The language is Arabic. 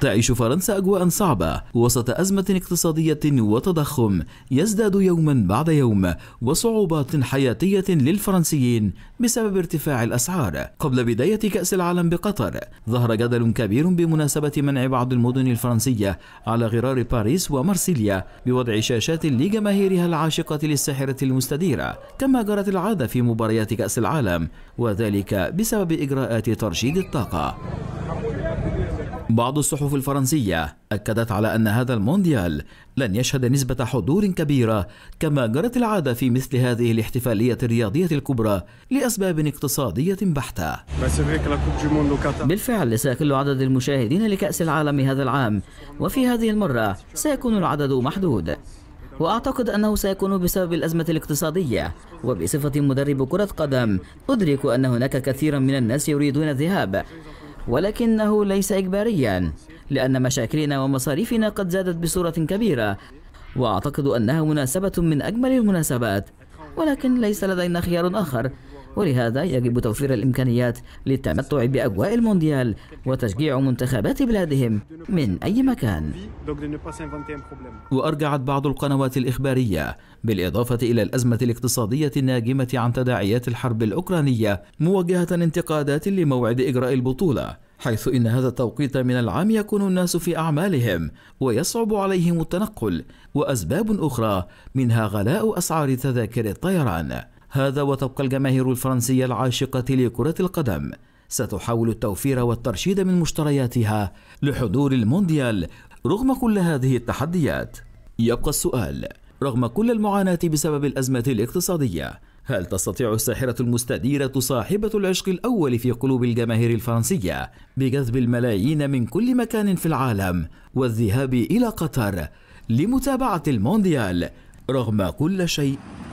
تعيش فرنسا أجواء صعبة وسط أزمة اقتصادية وتضخم يزداد يوما بعد يوم وصعوبات حياتية للفرنسيين بسبب ارتفاع الأسعار. قبل بداية كأس العالم بقطر ظهر جدل كبير بمناسبة منع بعض المدن الفرنسية على غرار باريس ومارسيليا بوضع شاشات لجماهيرها العاشقة للساحرة المستديرة كما جرت العادة في مباريات كأس العالم، وذلك بسبب إجراءات ترشيد الطاقة. بعض الصحف الفرنسية أكدت على أن هذا المونديال لن يشهد نسبة حضور كبيرة كما جرت العادة في مثل هذه الاحتفالية الرياضية الكبرى لأسباب اقتصادية بحتة. بالفعل سيقل عدد المشاهدين لكأس العالم هذا العام، وفي هذه المرة سيكون العدد محدود، وأعتقد أنه سيكون بسبب الأزمة الاقتصادية. وبصفة مدرب كرة قدم أدرك أن هناك كثيرا من الناس يريدون الذهاب، ولكنه ليس إجباريا لأن مشاكلنا ومصاريفنا قد زادت بصورة كبيرة، وأعتقد أنها مناسبة من أجمل المناسبات، ولكن ليس لدينا خيار آخر، ولهذا يجب توفير الإمكانيات للتمتع بأجواء المونديال وتشجيع منتخبات بلادهم من أي مكان. وأرجعت بعض القنوات الإخبارية بالإضافة إلى الأزمة الاقتصادية الناجمة عن تداعيات الحرب الأوكرانية موجهة انتقادات لموعد إجراء البطولة، حيث إن هذا التوقيت من العام يكون الناس في أعمالهم ويصعب عليهم التنقل، وأسباب أخرى منها غلاء أسعار تذاكر الطيران. هذا وتبقى الجماهير الفرنسية العاشقة لكرة القدم ستحاول التوفير والترشيد من مشترياتها لحضور المونديال رغم كل هذه التحديات. يبقى السؤال: رغم كل المعاناة بسبب الأزمة الاقتصادية، هل تستطيع الساحرة المستديرة صاحبة العشق الأول في قلوب الجماهير الفرنسية بجذب الملايين من كل مكان في العالم والذهاب إلى قطر لمتابعة المونديال رغم كل شيء؟